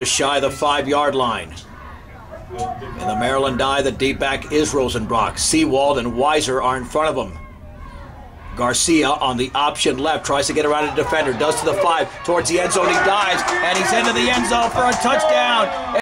Shy of the 5-yard line. In the Maryland die, the deep back is Rosenbrock. Seawald and Weiser are in front of him. Garcia on the option left tries to get around a defender, does to the 5, towards the end zone, he dives, and he's into the end zone for a touchdown.